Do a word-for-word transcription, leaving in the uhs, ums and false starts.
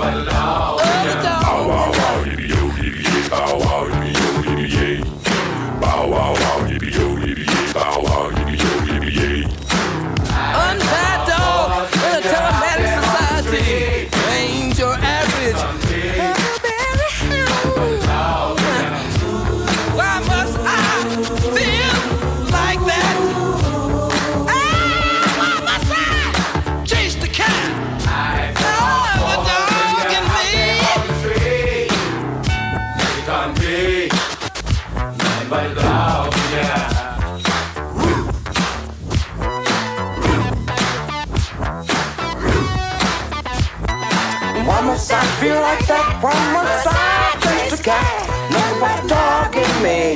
Untied dog in a telematic society ain't your average. Why must I feel like that? Ah, why must I chase the cat? Oh, the dog in me. You can't be nothing but a dog, yeah. Why must I feel like that? Why must I chase the cat? Nothing but a dog in me.